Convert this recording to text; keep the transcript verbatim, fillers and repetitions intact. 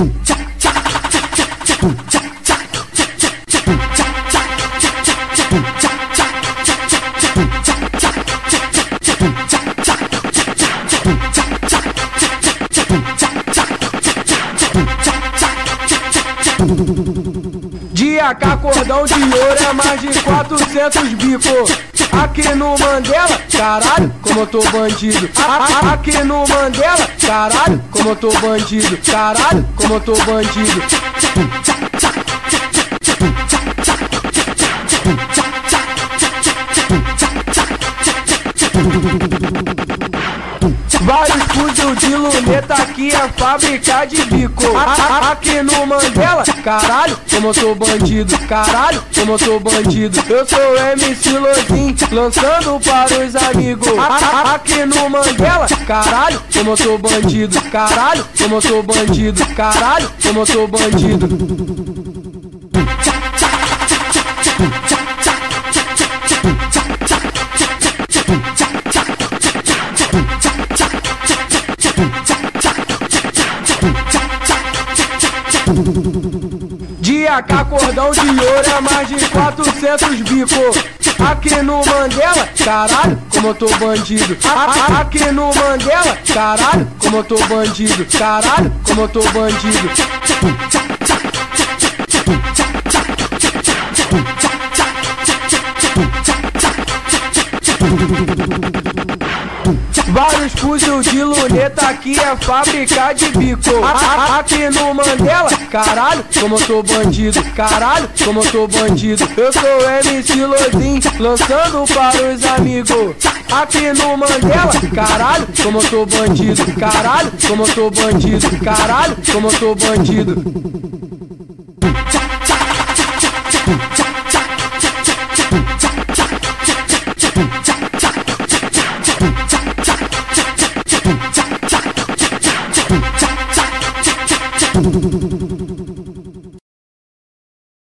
De A K cordão de ouro é mais de quatrocentos bico. Aqui no Mandela, caralho, como eu tô bandido. A -a Aqui no Mandela, caralho, como eu tô bandido. Caralho, como eu tô bandido. Vários fuzil de luneta, aqui é fábrica de bico. A -a Aqui no Mandela, caralho, como eu tô bandido. Caralho, como eu tô bandido. Eu sou M C Lozinho, lançando para os amigos. A -a Aqui no Mandela, caralho, como eu tô bandido. Caralho, como eu tô bandido. Caralho, como eu tô bandido. De A K cordão de ouro é mais de quatrocentos bico. Aqui no Mandela, caralho, como eu tô bandido. A -a Aqui no Mandela, caralho, como eu tô bandido. Caralho, como eu tô bandido. Vários fuzil de luneta, aqui é fábrica de bico. A -a Aqui no Mandela, caralho, como eu tô bandido. Caralho, como eu tô bandido. Eu sou M C Lozinho, lançando para os amigos. Aqui no Mandela, caralho, como eu tô bandido. Caralho, como eu tô bandido. Caralho, como eu tô bandido. Thank you.